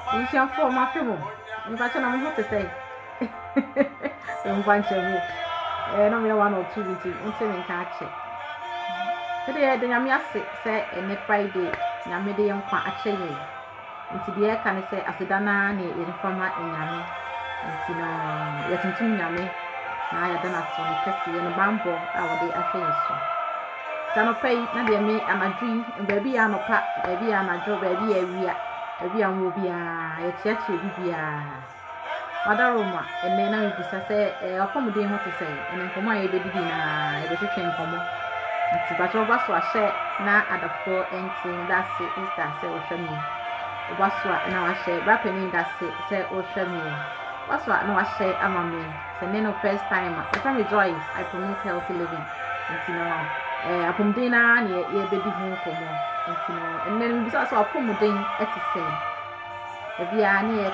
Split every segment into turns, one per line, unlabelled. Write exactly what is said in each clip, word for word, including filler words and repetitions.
You shall form my film. If I can, I'm not to say. Don't find me. And I'm one or two with you until we catch it. Today, the Yamia say, and next Friday, Yamidi and Qua actually. Into the air can say, as a dana, in former in Yami. And you know, yet into Yami. Now I don't have some Cassie and a bamboo. I will be actually so. Tano pay, na dear me, I'm a dream, and baby, I'm a pat, baby, I'm a job, baby, a baby, I will be a church, be a Mother Roma, and then I will say, a comedy what to say, and then for my baby, I will train for more. But over so I share now at the four and saying that's it, is that say, or show me. What's what now I share, rapping in that say, or show me. What's what now I share, I'm a me. So then, the first time, if I rejoice, I promote healthy living. And you know, a pumdina near your baby home for more. And you know, and then we also a pumdin at the same. If you are near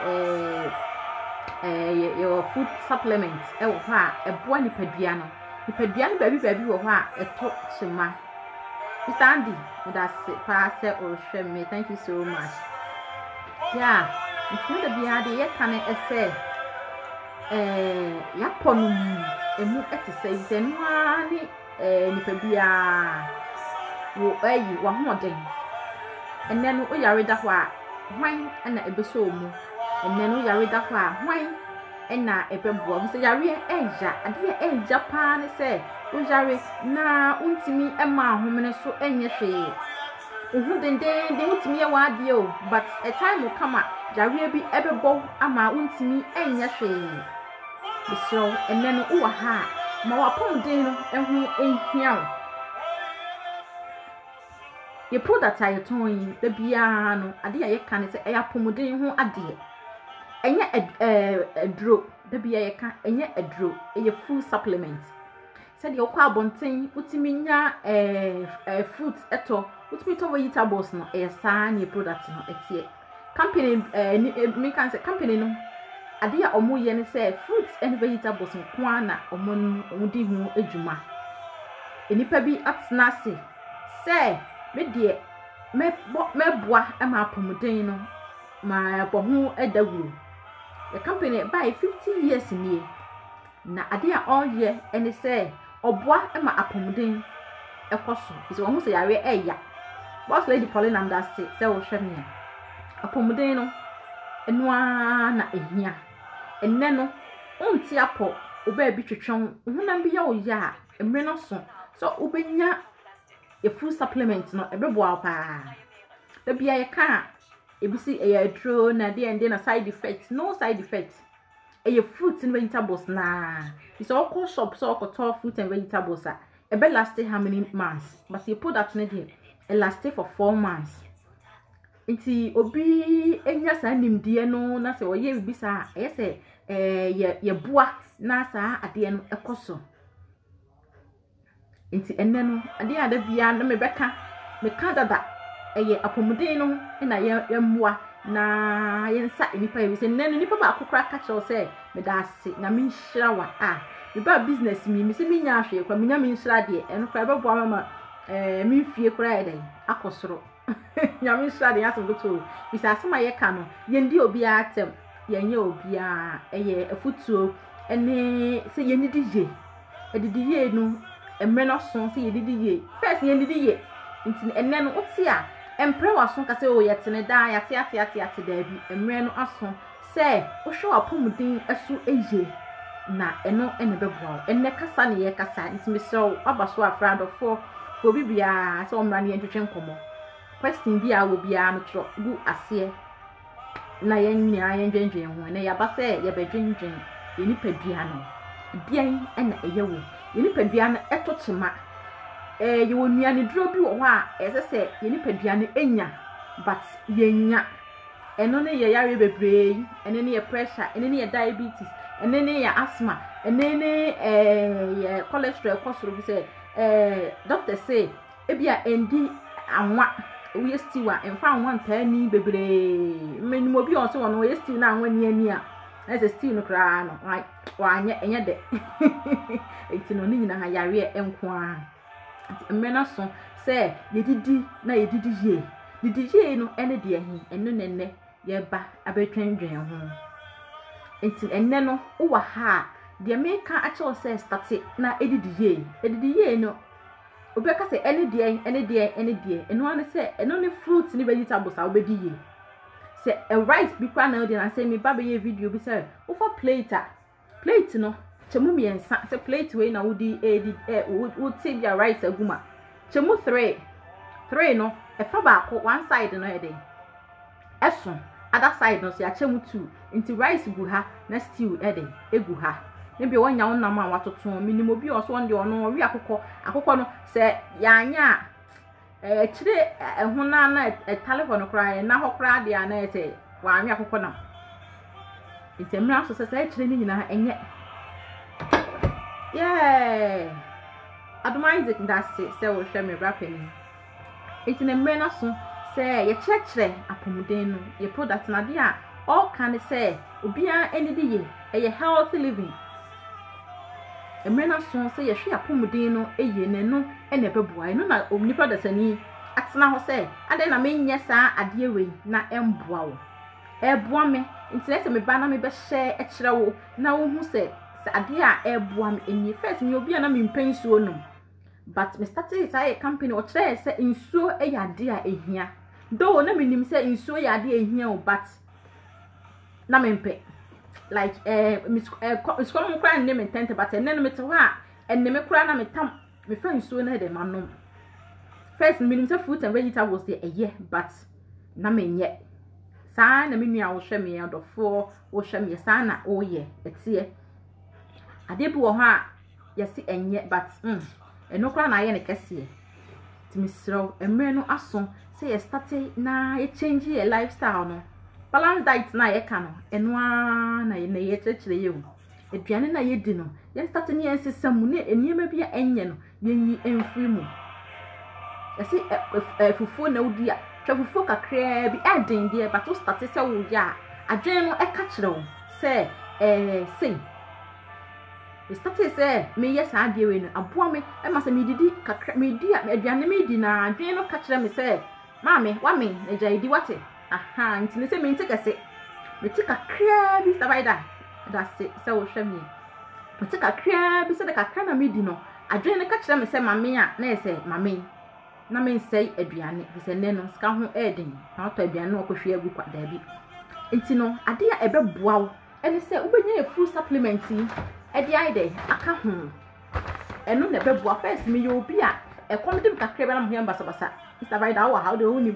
a your food supplements, a buoni pediano. The pediano baby baby will have a talk to my Mister Andy, that's it, pass it or show me. Thank you so much. Yeah, it's not a beard yet, can I say? Eh, yaponu emu etise ise nwani eh nipa bia wo ayi wa hoden enne no oyare da ho a hwan na ebeso mu enne no yare da ho a hwan na ebeboa mo se yare eja ade eja pa ne se o yare na untimi ema ahomene so enye hwe ohu denden de untimi ye wa ade o but a time will come yare bi ebebo ama untimi enye hwe so and then oh ha ma wa pon din no ehu ehia ye product aye ton da bia no ade ye kan se eya pomodin ho ade enye adro da bia ye kan enye adro eye food supplement said ye kwa abonten utimi nya eh fruit eto utimi to vegetables no e sa na product no etie company eh me kan se company no ade a omo ye ne say fruits and vegetables nko na omo omudi hu adwuma enipa bi atna se say me de me me boa e ma pomuden no ma bo hu adawuru the company by fifty years nie na ade a all ye ene say oboa e ma apomuden ekoso is omo say yare eya boss lady Pauline am that say say wo hwe me apomuden no enua na ehia enne no onti apo oba bi twetwon hunam bi ya o ya emre no so so obenya e food supplement no ebeboa pa da bia ye ka ebisi e ya dro na de ende na side effects no side effects e fruits and vegetables na it's all co shop so ko to fruit and vegetables a e be last how many months but you put that in there it last for four months. Inti obi enya sa nimdie no na se oye bibisa e se eh ye ye boa na sa ade no ekoso inti enne no ade ada bia na mebeka me ka dada eye apomuden no na ye ye moa na ye nsa nipa ye se nne nipa ba akokra ka cho se me da ase na me nhira wa ah me ba business mi me se me nya ahwe kwa me nya me nhira de eno kwa be boa mama eh me fie kra ede akosoro nyame shade ya so to bisa asema ye ka no ye ndi obi atem ye nye obi a eye afutuo ene se ye ndidi ye edidi ye no emre no so se ye didi ye first ye ndidi ye nti enne no oti a empre waso ka se o ye tene da ya te ate ate ate da bi emre no aso se o hwe apomudin asu eye na eno ene beboa enne kasa ne ye kasa nti me so abaso afrado fo fo bibia se o mra ne ntwetwe nkomo question bi a wo bia no tro gu ase na ye nyina ye ndwendwen ho na ya ba se ye bedwendwen ye nipadua no bian na eye wo ye nipadua no eto chema eh ye wonua ne duro bi wo ho a ese se ye nipadua no enya but ye nya eno ne ye yare bebree ene ne ye pressure ene ne ye diabetes ene ne ye asthma ene ne eh ye cholesterol kosoro bi se eh doctor say ebia endi anwa we still a emfa anwa mpani bebree menimo bi on so wono we still na anwa ni ani a na se still no kra no wa anya enye de enti no ni nyina ha yare enko a mmena so se yedidi na yedidi ye didi ye no ene de ahi eno nenne ye ba abetwendwen ho enti enne no wo ha de meka a cho say start na edidi ye edidi ye no obeka say ene de ene de ene de eno an say eno ne fruits ni vegetables a obedi ye say a rice bi kwa na de na say me ba be ye video bi say wo for plate a plate no chemu miensa say plate we na wodi edi e wo ti bia rice aguma chemu three three no e fa ba ko one side no e de eso other side no so ya chemu two into rice gu ha na stew e de egu ha ne bi wonya wonam a watoto minimo bi o so on de ono wi akokọ akokọ no se ya anya e kire ehuna na telephone kra na ho kra de ana e se wa anwi akokọ na itemra so se se kire ni nyina enye yeah adoma Isaac ndase se wo hwe me brapeni itine mre na so se ye kire apomuden no ye product na de a all can say obia enidi ye eye healthy living emena so say ye hwe apomuden no eye ne no ene beboa no na omnipa dasani atena ho say ade na menye saa ade we na emboa wo eboa me interest me ba na me be share e kire wo na wo hu say ade a eboa me eni first me obia na me mpensuo no but me started say company o kire say nsuo e ade a ehia do na me nim say nsuo ya ade ehia o but na me mpe like eh miskolo mo kra nne me tente but enne no me te ho a enne me kra na me tam me fa nsuo na de manom first me nim say fruit and vegetables dey eye but na me nye saa na me nua wo hwe me adofo wo hwe me saa na wo ye etie ade bi wo ho a yesi enye but mm eno kra na ye ne kese ti misro emre no aso say ye start na ye change your lifestyle no balance diet na ye ka no eno a na ye na ye kyekire ye o eduane na ye di no ye start ne ye sesam ne eniema bia enye no ye nyi enfiri mu yesi fufu na odi a twafufu kakra bi eden de but to start say wo ya adwen no e ka kire wo say eh say we start say me yes ade we no aboa me e ma say me didi kakra me di aduane me di na adwen no ka kire me say mama wa me eja idi wate aha ntine say me ntekase me tika kra bi sabaida da se se wo hwe me me tika kra bi se de kakra na me di no adwen no ka kire me say mama a na say mama na me nsei aduane bi se ne no ska ho eden na to aduane no kohwe agu kwa da bi ntino ade a ebeboa wo ene say ubenya food supplement edi aide aka ho eno na ebeboa first me yo bi a ekom dim kakra ba na ho basa basa sabaida wa how de unim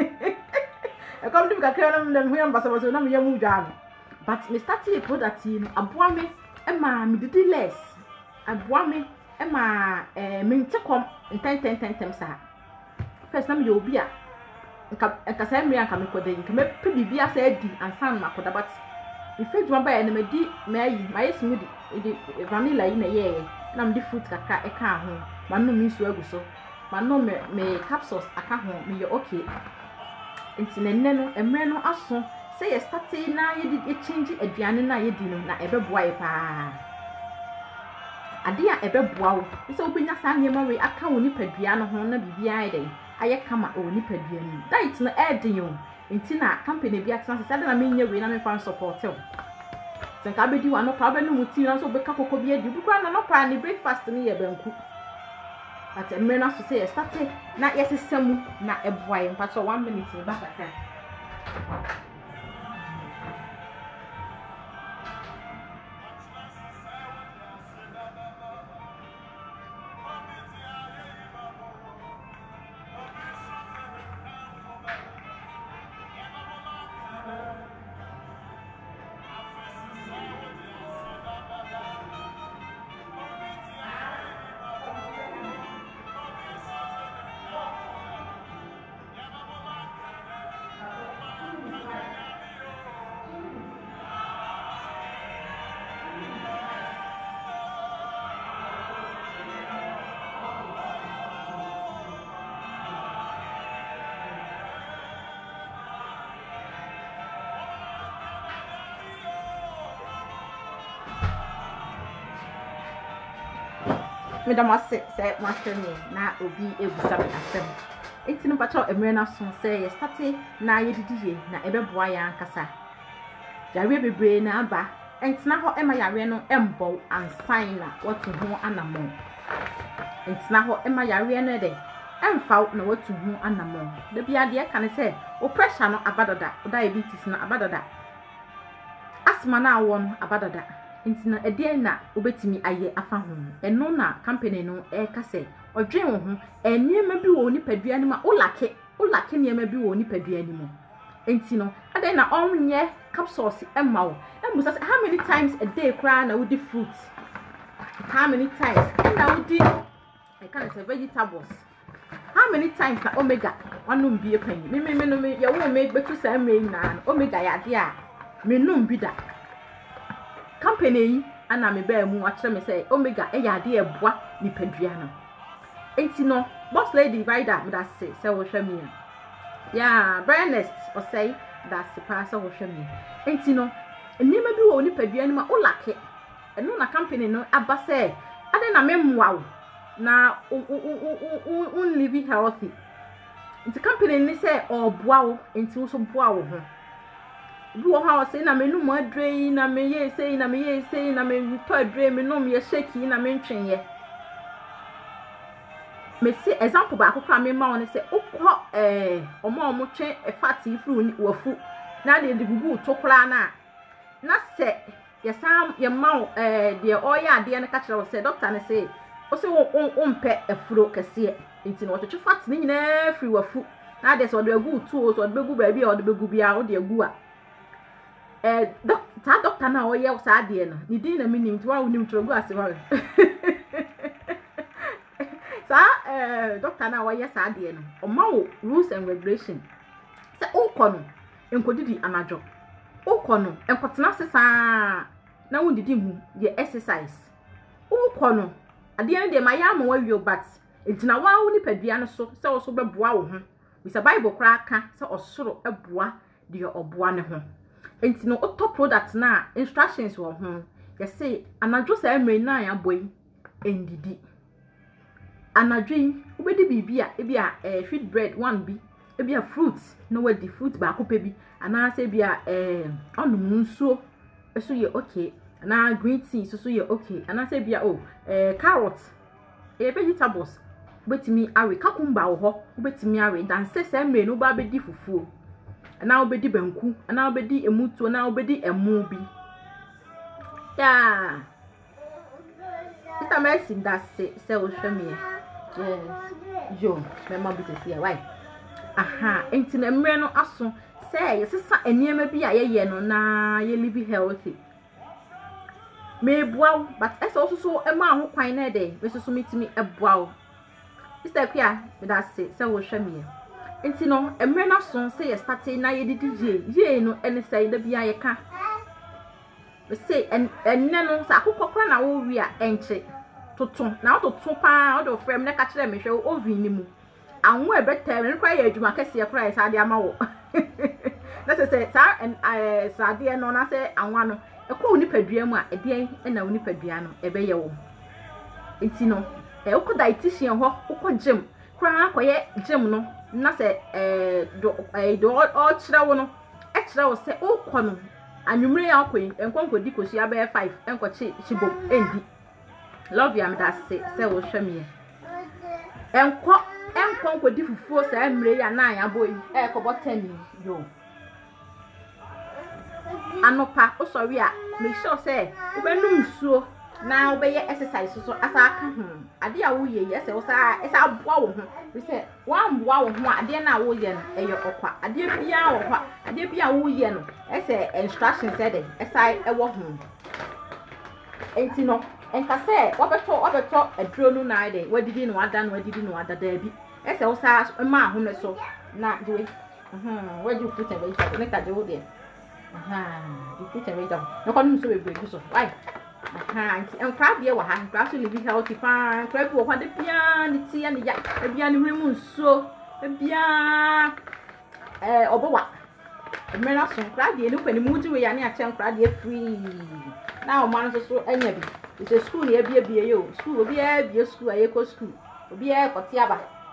ekom dim kakra na ho basa basa na me yamu dwa but me start e product no aboa me e ma me didi less aboa me e ma eh me ntekom nten ten ten tem sa first na me yo bi a nka nka say me anka me kodai nka me pe bibia sa adi ansan ma koda but ife dwuma ba ya na me di me ayi ma yes mu di vanilla yi na ye na me di fruit kakra e ka ho ma no mi su agu so ma no me me capsules aka ho me ye okay enti na nne no emre no aso say ye start na ye di change aduane na ye di no na ebeboa ye pa ade a ebeboa wo so obenya sa nyema we aka wo nipadua no ho na bibia ai dai aye kama o nipadua ni diet no eden yo enti na company bia trans say na me nya we na me fan support o senka be di wa no pa be no muti na so be ka kokko bia di bu kwa na no pa ni breakfast ni ye banku at emre na so say start na yesesam na eboa ye mpa so one minute ni ba kaka me da must say master me na obi ebusa me asem enti no pacho emre na so say ye start na ye didiye na ebeboa ya ankasa yare bebre na aba enti na ho ema yare no embo ansan na watu ho anamo enti na ho ema yare no de emfa na watu ho anamo da bia de ka ne say o pressure no abadoda o diabetes na abadoda asma na awon abadoda enti na ede na obetimi aye afa ho eno na company no e ka say odwen wo ho enema bi wo ni padua ni ma ulake ulake niema bi wo ni padua ni mo enti no ade na onye capsules emma wo em say how many times a day kra na would fruit how many times na would I can say vegetables how many times na omega wanum bi epan me me me no me ye wo me betu sa me na omega ya de a me num bi da company yi ana me ba mu a kire me say omega e ya de eboa ni padua no enti no boss lady rider me da say say wo hwa me ya brandest or say that the pass wo hwa me enti no enima bi wo ni padua ni ma ulake eno na company no aba say ade na me mwa wo na un live healthy enti company ni say oboa wo enti wo so boa wo ho bi wo ha wo say na me nu mo adre na me ye say na me ye say na me to adre me no me ye shake na me ntwenye me see example ba akokra me ma won say ukọ eh omo omo twen e fati fru ni wafu na de de gugu to kra na na se ye sam ye ma eh de oya ade na ka kire wo say doctor ne say o say wo umpe afuro kase enti no twetwe fati ni nyina fri wafu na de so de gugu tu o so de gugu ba bi o de gugu bia o de gugu a eh doctor doctor na o ye wo sa ade no ni din na minim to wa wonim to gugu ase wa sa eh doctor na wa yes ade no o ma wo rules and regulation se o kono enkodidi anajo o kono enkotena sesa na wo didi hu ye exercise o kono ade en de ma ya ma wa wi but ejina wa wo ni padua no so se wo so beboa wo ho bisa bible kra aka se osoro eboa de oboa ne ho enti no auto product na instructions wo ho ye say anajo sa emre na ya boy endidi anadwin ubedi bibia ebia eh sweet bread one bi ebia fruits no wadi fruit ba ko pebi ana se bia eh onum nsuo eso ye okay ana green tea so so ye okay ana se bia oh eh carrot eh vegetables ubetimi awe kakumba wo ho ubetimi awe dan se se mre no ba bedi fufuo ana obedi banku ana obedi emutuo na obedi emu bi ya ita mercy da se se wo hwemie yes yo me ma bi se why aha enti na mre no aso say yesesa eniema bi a ye ye no na ye live healthy me boaw but ese also so e ma ho kwan na de me so so mitimi e boaw sister kwia me da se se wo hwemie enti no mre no aso say ye start na ye didi ye no ene say da bia ye ka we say enne no sa akokokra na wo wi a enche toto na toto pa o do frame na ka kire me hwe oven ni mu anwo ebeta me kwa ye adwuma kase ye kra sa de ama wo na se se sa eh sa de no na se anwa no e kwa oni padua mu a e de e na oni padua no e be ye wo enti no e ukọ dietitian ho ukọ gym kra kwa ye gym no na se eh do eh do o kire wo no e kire wo se ukọ no anwumre ya akwen enkonko di kosi abe five enkochi chibo endi love you am that say say wo hwemie enko enkonko di fufuo sa emre ya na ya boy e ko botani yo anopa o sorry a make sure say wo benum suo na wo be exercise so asa aka hu ade a wo ye ye say wo sa esa boa wo hu we say wan boa wo hu ade na wo ye no e ye okwa ade bia wo kwa ade bia wo ye no e say instruction said e esa e wo hu enti no enka say wabeto wabeto adro nu na ide wadidi no ada no wadidi no ada da bi e say wo sa ma hu ne so na de mhm where you put it where you make that do there aha you put it right down no kon so we break so why aha nti enkra bia wa ha enkra so live healthy pa enkra bi wo kwa de bia ni ti ya ni ya bia ni hwemu nso bia eh obowa emela so enkra de ni kwani mu ji we ya ni a che enkra de free na o man so so anya bi it's a school ye bia bia yo school obi e bia school aye ko school obi e ko ti aba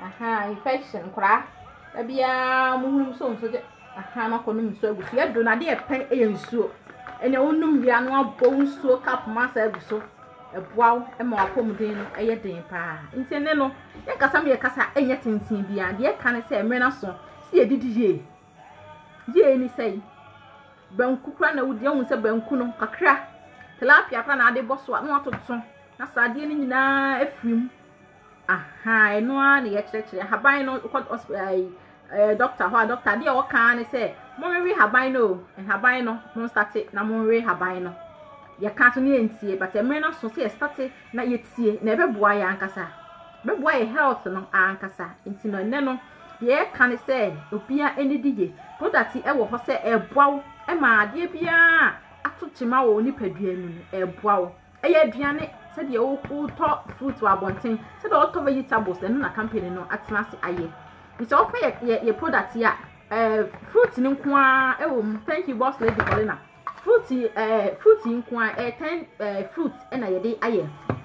aha infection kra da bia muhunum so nso de aha makonum nso agusu ya do na de epen e nsuo ene onum ya no abo nsuo cap masa agusu eboaw e ma apomden no eye den pa nti ne no ye kasa me kasa enye tintin bia de ka ne se emre na so si edidi ye ye ni sei banku kra na wudi ehun se banku no kakra tilapia kra na ade boso no atoto na sade ni nyina afrim aha eno a ne ye kyerkyere haban no ko hospital eh doctor ho doctor de o kan ne se mo we haban no haban no mo start na mo we haban no ye ka so ne entie but emre na so se start na ye tie na ebeboa ya ankasa beboa ye health no ankasa nti no ne no ye ka ne se obia enidi ye product e wo ho se eboa e ma ade bia atochima wo ni padua nu eboa e ye aduane se de wo to fruit wa bonten se de to vegetables enu na company no atena se aye nti offer ye ye product ya eh fruit ni nkoa e wo thank you boss lady Paulina fruit eh fruit nkoa eh ten eh fruit e na ye de aye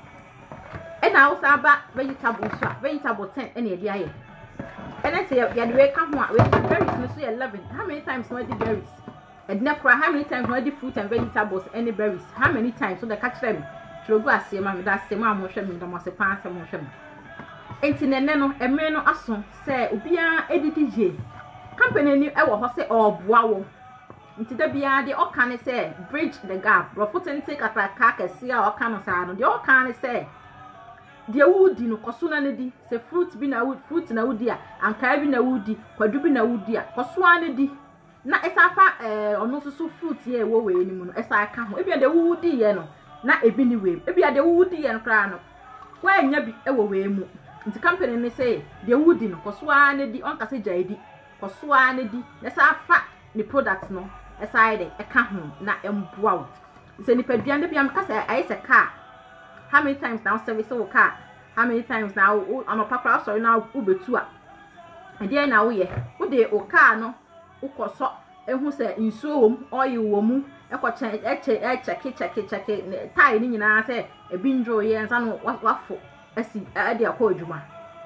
e na wo sa ba vegetables a vegetable ten e na ye de aye e na se ye de we ka ho a we berries ni so ye eleven how many times no de berries and never how many times no de fruit and vegetables any berries how many times so the catch them trogu ase ma me da se ma mo hwe me da mo se pan se mo hwe me enti nene no emre no aso se obia edidi je company ni e wo ho se oboa wo nti da bia de o kan se bridge the gap profitente kata ka kase a o kan sa no de o kan se de wudi no koso na ne di se fruit bi na wood fruit na wudi a anka bi na wudi kwadu bi na wudi a koso na di na esafa eh ono susu fruit ye wo we ni mu no esa ka ho ebia de wudi ye no na ebi ni we ebia de wudi ye no kra no wa anya bi e wo we mu nti company ni say de wudi no koso na di on kase jaidi koso na di esafa ni product no esa ide e ka ho na emboa wo se ni padua de bia am kase ayi se car how many times now service wo car how many times now am pakra sorry now ubetu a e dey na wo ye wo de o car no ukoso ehu se nsuo wom oil wom ekoche eche eche check check tie ni nyina se ebi ndro ye nsa no wafo asi ade akọ adwuma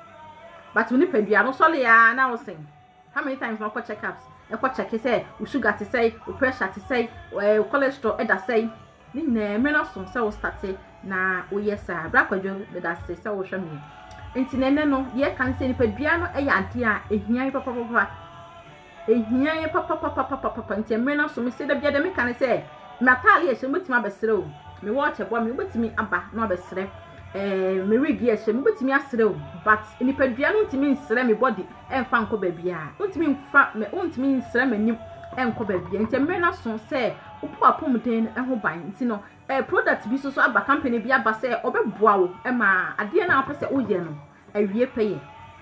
but oni padua no sole ya na wo sen how many times no ko check ups eko check say u sugar te say u pressure te say u cholesterol e da say ni na me na so se wo start na wo yesa bra kwadwo be da say se wo hwe me enti nene no ye kan se ni padua no e ya ante a ehia papa papa ehia ye papa papa papa papa nti emre na so me se da bia de me kan se matali ye se mutimi abesere o me watch ebo me mutimi aba na abesere eh me wig ye se me mutimi asere o but ni padua no ntimi nsere me body emfa nko ba bia ntimi mfa me ntimi nsere manim enko ba bia nti emre na so se opo apomden eho ban nti no eh product bi so so aba company bi aba se obeboa wo e ma ade na apese o ye no awie peye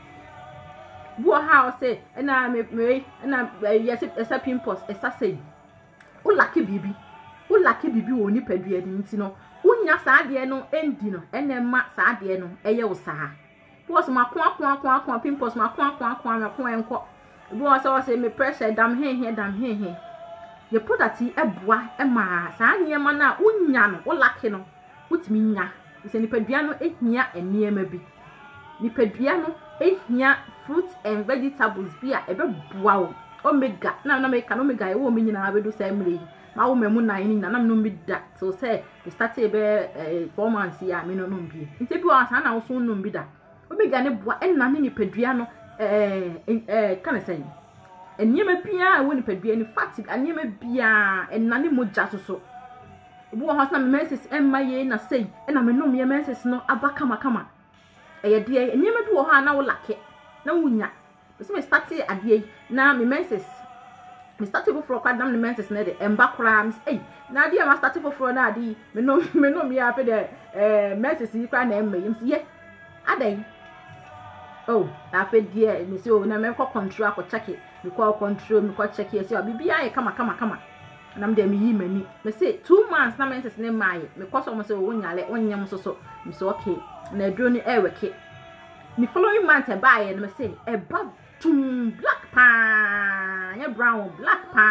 wo ha o se na me me na yes esa pimples esa sei o laki bibi o laki bibi wo ni padua di nti no unya saa de no endi no ene ma saa de no eye wo saa wo so makon akon akon akon pimples makon akon akon akon enko wo so se me pressure dam he he dam he he ye product e boa e ma saa niema na unya no o laki no utimi nya se ni padua no ehia eniema bi ni padua no ehia fruits and vegetables bia ebe boa wo omega na na me ka omega e wo me nyina abedu sa emre ma wo memu nan ni na na no me da so say we start e be four months ya me no no bi nti bi wa sa na wo so no bi da omega ne boa enna ne ni padua no eh eh kan say eniema bia wo ni padua ni fat eniema bia enna ne moja so so bu wo ha na me menses emma ye na say enna me no me menses no aba kama kama eye de eniema bi wo ha na wo lake na wunya so me start ade na me menses me start go for kwadam me menses na de emba kura me eh na ade ma start for na ade me no me no me afa de eh menses yi kwa na emma yim ye adai oh na afa de me say oh na me ko control ko check me ko control me ko check ye say bibia ye kama kama kama na me de me yi mani me say two months na menses ne mai me ko so mo say oh nyale onyam so so me say okay na dro ni e weke ni following month e buy and me say e ba tum black pa ya brown black pa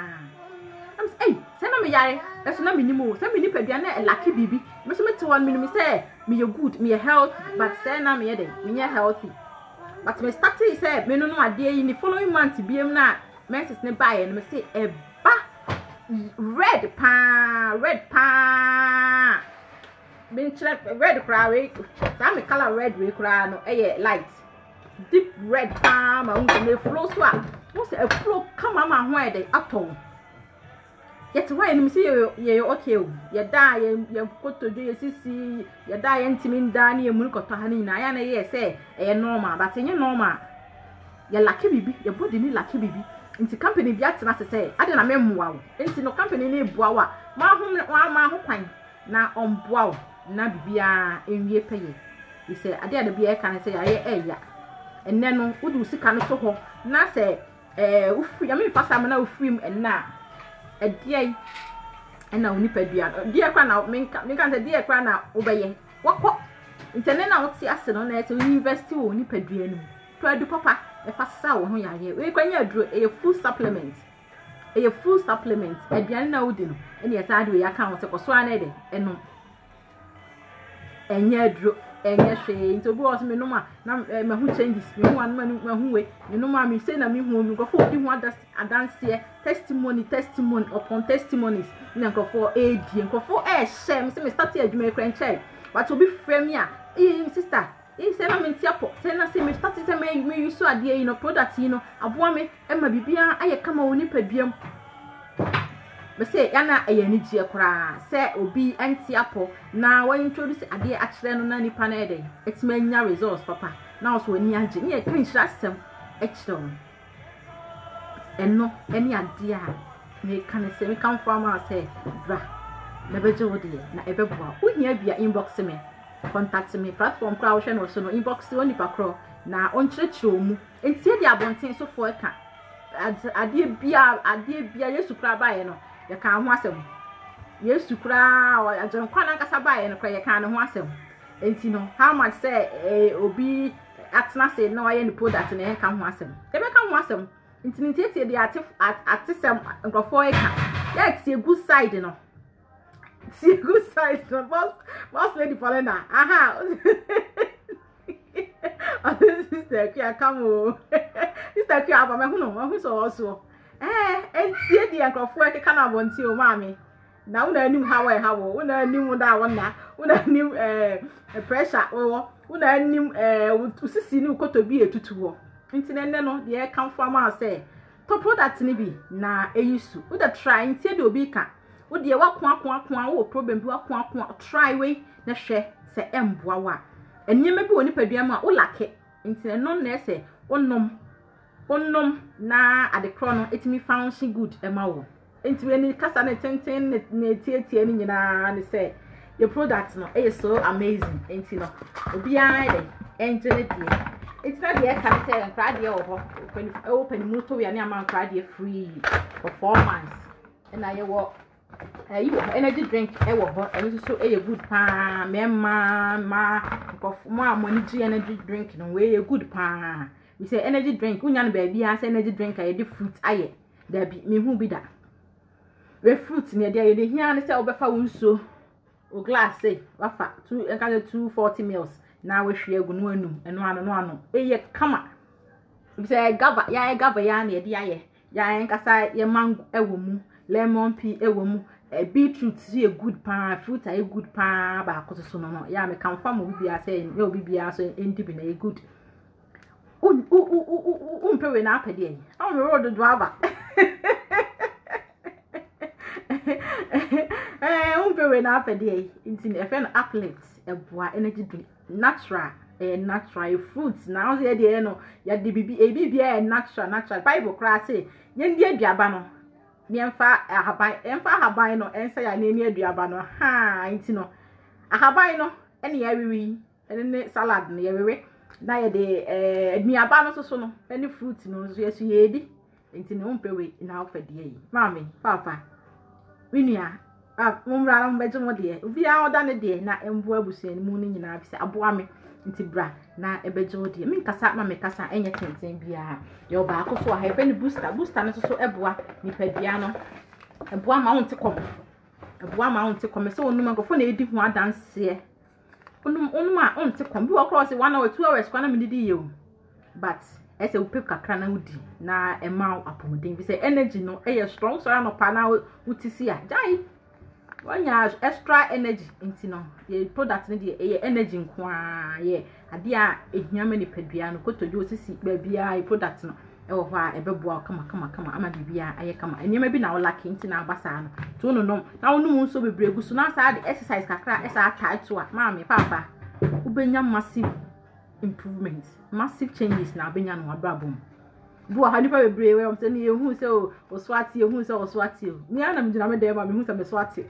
am say say na me yare e so na me nimo say me ni padua na e lucky bibi me so me te one me me say me you good me healthy but say na me ye dey me healthy but me started say me no no ade yi ni following month biem na menses ne buy no me say e ba red pa red pa bin red cry we that me color red we cry no eh light deep red pa ma unse me flow so a wo say a flow kama ma ho e dey aton yet why no me say ye okay o ye da ye ye kotodo ye sisi ye da ye ntimi nda na ye munu koto ha ni na ya na ye say eh normal but enye normal ye laki bibi ye body ni laki bibi nti company bi atena se say ade na me mmoa wo nti no company ni bua wa ma ho ma ho kwan na onboa wo na bibia enwie peye we say ade ade bia e kan say aye eya enne no wudu sika no so ho na say eh ufu ya me fasa na ufrim enna edie enna onipadua die kwa na me me kan say die kwa na obeye wakọ ntene na woti ase no na say university wo onipadua no to papa e fasa wo ho yaye we kwanya aduro e full supplement e full supplement aduane na wodi no ene ya saade we aka wo se koso ana de eno enye aduro enye hwe nti obi wo me no ma na me hu changes me hu an ma hu we me no ma me say na me hu me go for di hu adanse testimony testimony upon testimonies na go for ed go for e share me say me start adwuma e kranche but obi frame me a e sister e say na me ntiapo say na say me start say me me use ade yi no product yi no aboa me e ma bibia aye kama woni paduam me say yana aye ni gie kora say obi antiapo na when introduce ade a kire no na nipa na ede etima nya results papa na also ani age ne kan hira sem e kire eno eni ade a me kan say me kan farmer say bra na beje wodi na ebeboa unya bia inbox me contact me platform crowd no so no inbox oni pakro na onchirechire omu entie dia abonten so fo eka ade bia ade bia Yesu kra bae no ye kan ho asem Yesu kra o ajon kwana nkasa bae no kra ye kan ho asem enti no how much say obi atena say no aye ni product na ye kan ho asem ye be kan ho asem enti ni tie tie dia ate atesem nkrofo eka ye tie good side no see good side no boss boss lady Falena aha sister kia come sister kia aba me hu no hu so so eh entie di ankrofo e keka na abonti o maami na una anim hawo e hawo una anim da wona una anim eh pressure wo una anim eh usisi ni ukotobi etutu wo nti ne ne no de kan fo ama say to product ni bi na eyisu wo da try ntie de obi ka wo de wakon akon akon wo problem bi wakon akon try we na hwe se emboa wa enyema bi woni padua ma wo lake nti no na ese onom onom na adekro no etimi function good ema wo nti we ni kasa na tenten na tietie ni nyina ne se your product no e so amazing nti no obi an de enjoy it it's not the can say and cry there or open moto we ani am cry there free for four months and I work eh you energy drink e wo ho and so e good pa me ma ma mo amoni energy drink no we good pa we say energy drink unya no baby as energy drink aye the fruit aye there be me hu bi da we fruit ne there ye hia ne say obefa wonso o glass say wafa two e ka two forty mils na we hwe agu no anum eno ano no ano eye kama we say gava ya gava ya na ye aye ya nkasa ye mango ewo mu lemon pea ewo mu e beetroot is a good pa fruit are good pa ba akoso so no ya me kan fa mo bibia say e obi bia so endi bi na e good u u u u mpewe na apede yi o me road driver eh umpewe na apede yi nti e fe no applet e boa energy drink natural eh natural fruits na o say de no ya de bibi e bibia e natural natural bible cra say ye ndi aduaba no miemfa ahaban emfa ahaban no ensa ya na ni aduaba no ha nti no ahaban no ene ya wiwi ene ne salad no ya wewe na ye de eh aduaba no so so no ene fruit no so yesu ye di nti no umpewe na ofede yi mami papa winia ah mumra na mbeje mo de obi a oda ne de na embo abusuan mu ni nyina bi se aboa me nti bra na ebeje wo de min kasa ma me kasa enye tenten bia yo ba akoso ha efe ni booster booster no so so eboa ni padua no eboa ma wonte kom eboa ma wonte kom se onum agofo na edi hu adanse onum onum a wonte kom bi wo cross one hour two hours kwa na me didi ye o but as a pep kakra na udi na ema apomodin bi say energy no e strong so na pa na utisi a jai wanya extra energy nti no ye product ne de e energy nko a ye ade a ehia me ni padua no kotoji osisi ba bia e product no e wo ho a ebeboa kama kama kama ama bibia aye kama enima bi na wo laki nti na abasa no to no no na wo no nso bebregu so na sa de exercise kakra esa tight to a maami papa ubenya massive improvement massive changes na abenya no abrabom bu ha nipa bebre we omse ne yehu se o oswati yehu se oswati o mi ana mi gina me dem ba mi hu se me swati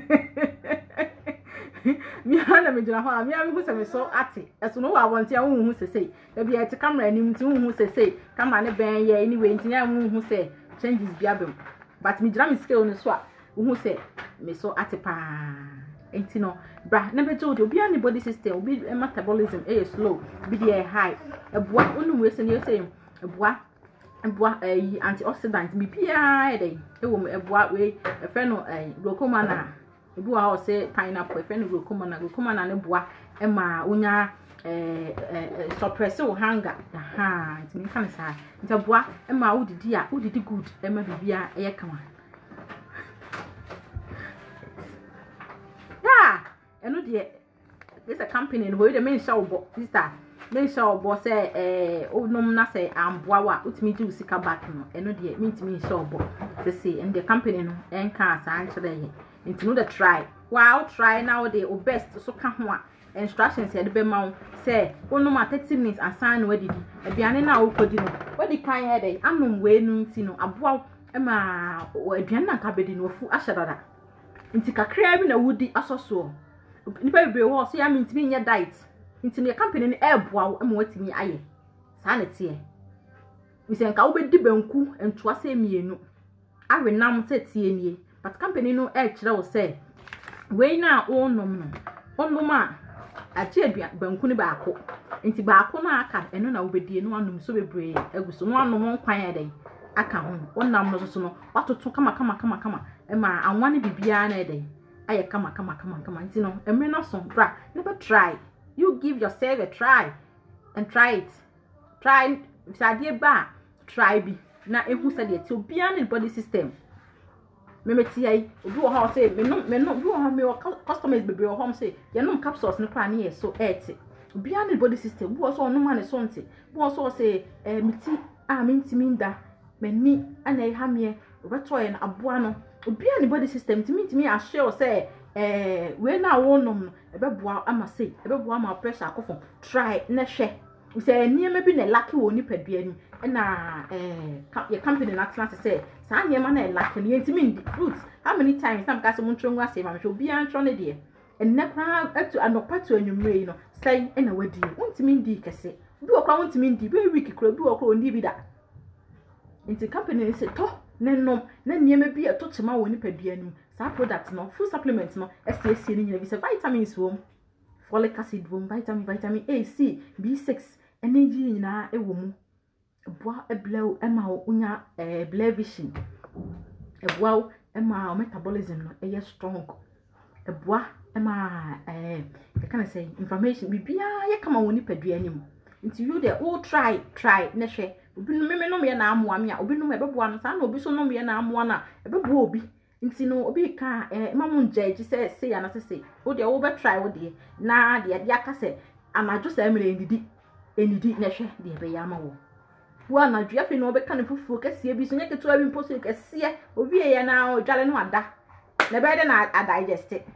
mi ana mi gina ho mi ana mi hu se me so ati eso no wa wonte a hu hu se sei da bia ti camera ni mti hu hu se sei camera ne ben ye anyway nti ya hu hu se changes bia bem but mi gina mi scale no so a hu se me so ati pa enti no bra na beto de obi ani body system obi metabolism e slow bi dey high eboa onu we se ne say eboa eboa eh antioxidant bi bia e dey e wo eboa we e fe no eh glaucoma na ebi wa ho say pineapple e fe no glaucoma na glaucoma na ne boa e ma onya eh eh suppress wo hunger aha enti mi kan sa enti eboa e ma udidi a udidi good e ma bibia e ye kama eno de this a company no we dey men show bo sister men show bo say eh onom na say amboa wa utimi di usika back no eno de me ntimi show bo say say and the company no enka asa anchire ye nti no the try wow try now the best so ka ho a instructions e de be ma say onom a thirty minutes asan no wadidi aduane na okodi no wadi kan he dey anom we nu nti no aboa e ma aduane na ka bedi no ofu ahyadada nti kakra bi na wudi asoso nipa bebre wo so ya mintimi nya diet nti ne company ne eboa wo ama watimi aye saa na tie wisen ka wo be di banku entoa se mienu awe nam se tie nie but company no e kire wo se we na onom no onom a achi adua banku ne baako nti baako na aka eno na wo be die no anom so bebre aguso no anom nkwan ya den aka ho onam no so no watoto kama kama kama kama e ma anwane bibia na e den aye kama kama kama kama nti no emre na so bra never try you give yourself a try and try it try sadie ba try bi na ehu sadie ti obia na body system memeti ai obi wo ha say me no me no obi wo ha me customers bebre wo ha say ye no capsules no pa na ye so eight obia na body system wo so no ma ne so nti wo so say eh meti a mentimi nda mani ana e ha me obeto ye na aboa no obia ni body system timi timi a share say eh we na wonom no ebeboa ama say ebeboa ama pressure akofo try na hwe we say niema bi na lucky wo ni padua ni na eh your company na class say sa niema na lucky ni timi ndi fruits how many times sam ka se mo ntrongu ase ma hwe obia ntro ne de enne kwa atu anopa to anwumre no say na wadi wontimi ndi kese bi wo kwa wontimi ndi be week kro bi wo kwa ndi bi da nti company say to nenom na niema bi etochema wo ni padua ni sa product no full supplement no S C C ni nyina bi se vitamins wo folic acid wo vitamin vitamin A C B six energy nyina e wo mu boa e blew e ma wo nya eh blood vision e boa e ma metabolism no e strong e boa e ma eh e can say information bi bia ye kama wo ni padua ni mu nti you dey all try try na hwe obi no me no me na amoa me a obi no me beboa no sa na obi so no me na amoa na e beboa obi nti no obi ka eh mamu njeji se se ya na se se o de wo be try wo de na de de aka se anadwo sa emre ndidi endidi na hwe de be ya ma wo wo anadwo afi no be ka ne fufu kase bi so nye keto abi mposo kase obi e ya na o dwale no ada na be de na a digest e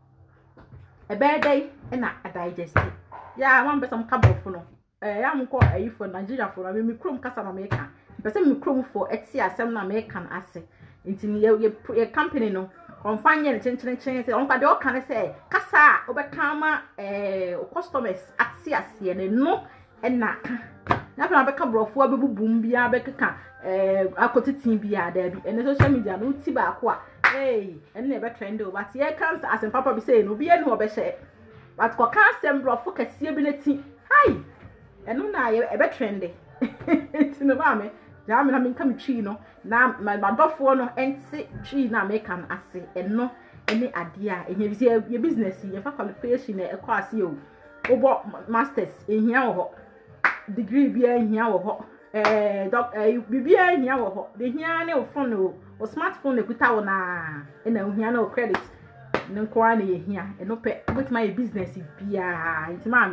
be de na a digest ya wan be some kabofo no eh ya mko ayi for Nigeria for me mikrom kasa na me ka pese mikrom for eti asem na me kan ase nti ye ye company no onfanye ne chenchen chen se onpa de o kan se kasa obeka ma eh customers ati ase ne no na na fa beka brofo abebubum bia beka eh akotitin bia da bi ene social media no ti ba ko a hey ene e be trend o but ye kan asem papa bi say no bi ene obe she but ko kan asem brofo kase bi ne ti hi eno na ye e be trend ti no ba me ja me na me kan twi no na ma dofo no enti twi na me kan ase eno ene ade a ehia bi ye business ye fa qualification e kwa ase o obo masters ehia wo ho degree bi ahia wo ho eh doc eh bibi ahia wo ho de hia ne wo phone o smartphone ne kuta wo na e na hia na o credit ne kwa na ye hia e no pe but my business bia nti ma me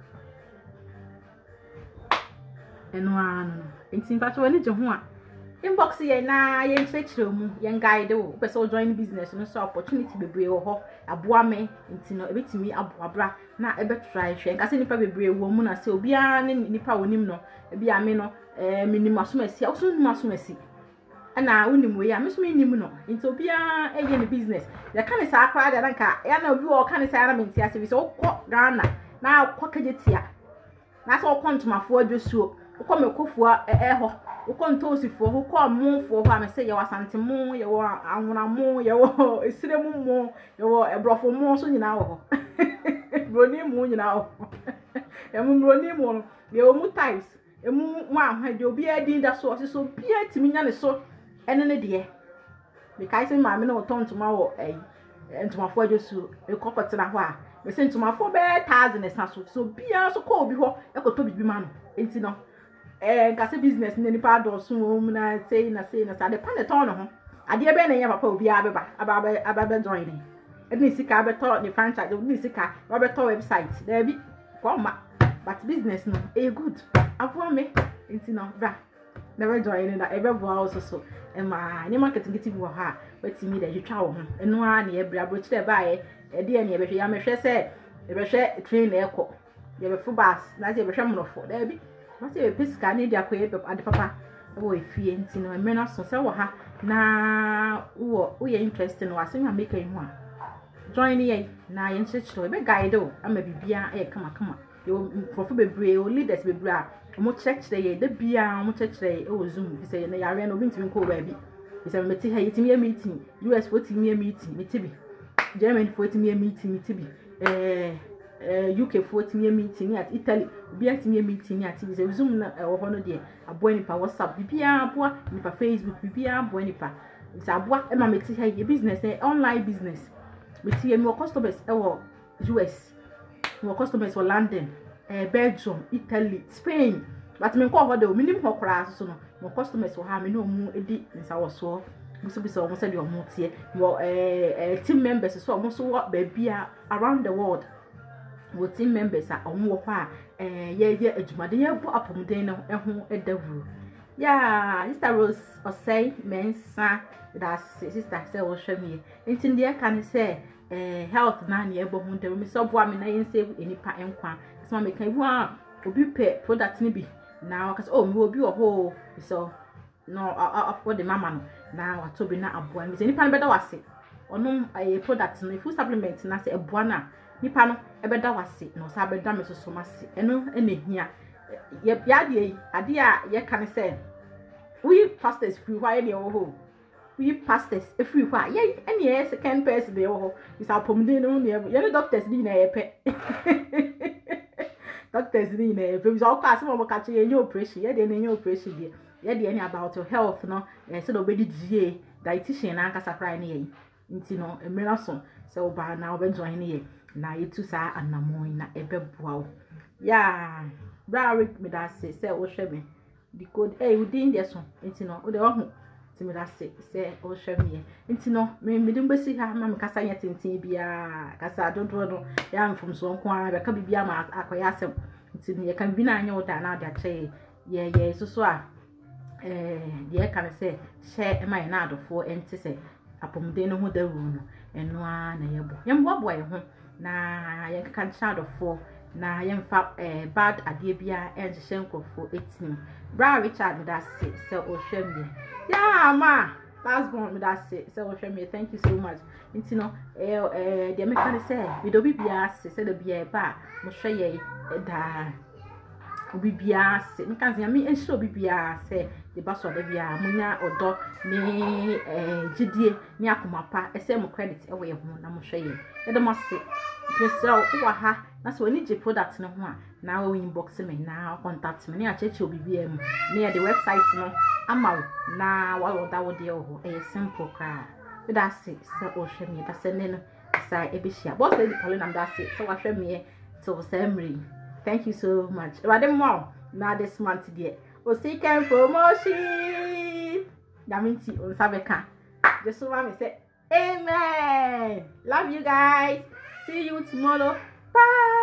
eno anu nti mfa to ni je ho a inbox ye na ye nchechire mu ye guide wo pe so join business no so opportunity bebre wo ho aboa me nti no ebetimi aboa bra na ebe try hwe nka se nipa bebre wo mu na se obi a ne nipa wonim no ebi ame no eh minim asomasi a so nim asomasi ana wonim we ya me so minim no nti obi a eye ne business ya kan sa akwa da nka ya na obi wo kan sa na menti ase bi so kọ Ghana na akwa kajetia na so kọ ntomafo adwosuo kọ mekofo eho ukọ ntosifo ukọ amufo ho amese ye wasantemu ye wo anwunamu ye wo esiremu mu ye wo ebrofo mu so nyina wo broni mu nyina wo emu broni mu ye wo mu types emu mu ahwade obi adi da so so bia timi nya ne so ene ne de me kai se ma me no tontoma wo eh ntomafo adwosu ekokotena ho a me se ntomafo be one thousand esa so so bia so ko obi ho ekoto bibi ma no enti no eh nkase business ne nipa do so mu na say na say na sa de pan ton no ho ade be na nya papa obi abeba aba aba be join ni e ni sika be to ni franchise ni sika wa be to website there bi ko ma but business no e good afo me enti no bra never join na e be bo also so e ma ni marketing giti bi wo ha wetimi da hwetwa wo ho eno a na e bra bro kire ba ye e de ne e be hwe ya me hwe se e be hwe train na e ko ye be fu bus na se e be hwe monofo there bi ma se e pesika ni dia ko e ade papa e wo efie enti no me na so se wo ha na wo wo ye interest no asem ya make hu a join ye na ye nchechiro e be guide o ama bibia e kama kama yo profo bebre o leaders bebre a mo chechire ye da bia mo chechire e wo zoom bi se ye na yare no bintimi ko ba bi bi se me ti ha yitimi meeting U S for timi meeting me ti bi Germany for timi meeting me ti bi eh eh U K for timi meeting at Italy obi atimi meeting at bi se zoom na wo ho no de aboa nipa WhatsApp bibia aboa nipa Facebook bibia aboa nipa se aboa e ma me ti ha ye business eh online business me ti ye me customers e wo U S me customers for London eh Belgium Italy Spain but me ko ho de o minim ho kra so no me customers wo ha me no mu edi nsa wo so buso buso mo se de o mo tie wo eh team members so mo so ba bia around the world wo team members a omo wo ha eh ye ye adwumade ye bo apomden no eho edavuru ya sister Rose osei mensa that sister say wo hwe me enti ndie kan say eh health na na ebo hu ndem so bo am na yen save enipa enkwa so me kan hu a obi pe product ni bi na wakase oh me obi wo ho so no afọ the mama no na wato bi na aboa ni enipa no beda wase onu eh product no food supplement na say eboa na nipa no ebeda wase no sa beda me so mase eno ene hia ye ya de ade a ye kan say we pastors free why dey wo ho we pastors e free why ye ene ye second person dey wo ho is apomden no ne ye ne doctors ni na ye pe doctors ni na ye pe so kwa asem mo ka che ye operation ye de ne ye operation dey ye de any about your health no eh so do be die dietitian na aka sakra ne ye nti no emira so so ba na obe join ne ye na yetu sa anamon na ebeboa wo ya bra rick me da se se wo hwe me the code eh within there so nti no wo de wo hu ti me da se se wo hwe me nti no me me de mbesi ha ma me kasa nya tintin bia kasa dodo no ya mfom so nko a be ka bibia ma akoya asem nti ne kan bi na anya wo da na da che ye ye so so a eh de kan se she ma na adofo enti se apomden no ho da ru no eno a na yebo yembo boy ho na ye kan shadofo na yemfa eh bad ade bia enhye nkofo etim bra Richard da se se o hwembe ya ma last born me da se se o hwembe thank you so much nti no eh eh de me kan se we do bibia se se de bia ba mo hwe ye da obi bia se nka se me enhye obi bia se de ba so de bia munya odo ni eh gidie ni akomapa ese mo credit e we ho na mo hwe ye e de mo se so wo ha na so ni je product no ho a na wo inbox me na contact me na acheche obi bia mu na the website no ama na wa wo da wo de ho e simple ka we da se se o hwe me da se ne no sa e be hia boss lady calling am da se so wa hwe me to Samri. Thank you so much. Wadem wow. Now this month dear. Osiken promotion. That means on Sabeka. Just so me say amen. Love you guys. See you tomorrow. Bye.